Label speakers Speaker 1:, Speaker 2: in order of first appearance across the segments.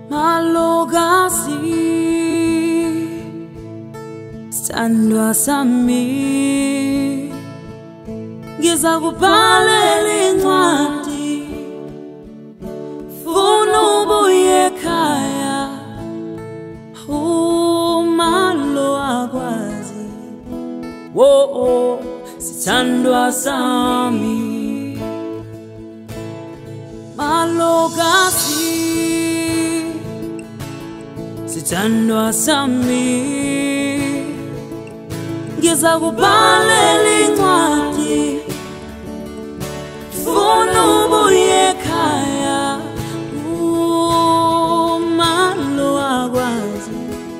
Speaker 1: Malokazi sithandwa sami ngizakubhalela incwadi funa ubuye ekhaya uma lo akwazi sithandwa sami Malokazi sithandwa sami ngizakubhalela incwadi funa ubuye ekhaya uma lo akwazi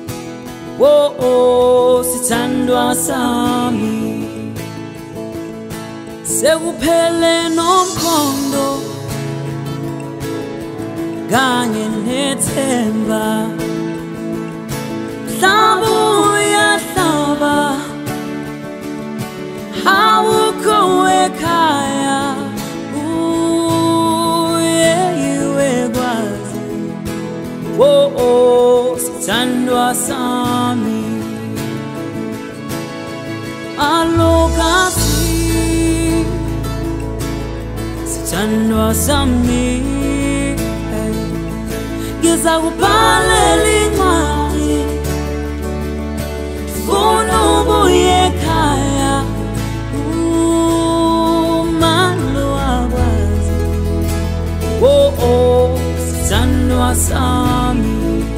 Speaker 1: sithandwa sami sekuphele nomkhondo kanye nethemba hlaba uyahlaba awukho ekhaya uyeyiwe kwazi sithandwa sami Malokazi sithandwa sami ngizakubhalela incwadi funa ubuye ekhaya uma lo akwazi sithandwa sami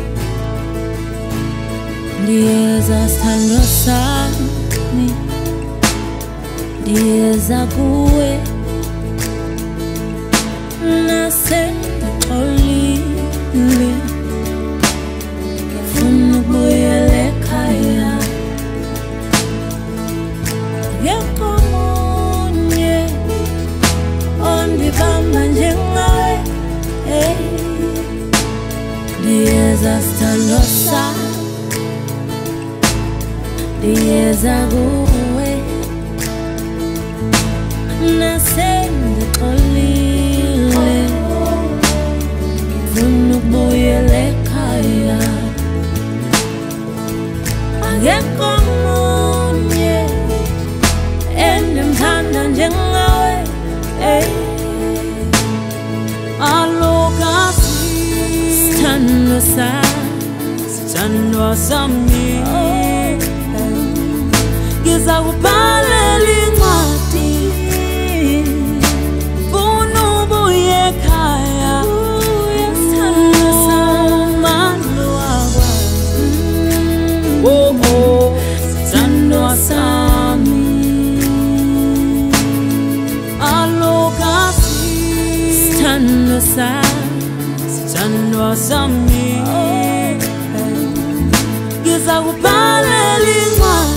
Speaker 2: ndiyeza sithandwa sami ndiyeza kuwe nasendixolile ngifuna ukubuyela ekhaya akekho omunye ondibamba njengawe ndiyeza sithandwa sami ndiyeza kuwe nasendixolile ngifuna ukubuyela ekhaya akekho omunye endimthanda njengawe
Speaker 1: Malokazi sithandwa sami ngizakubhalela incwadi funa ubuye ekhaya uma lo akwazi sithandwa sami Malokazi sithandwa sami ngizakubhalela incwadi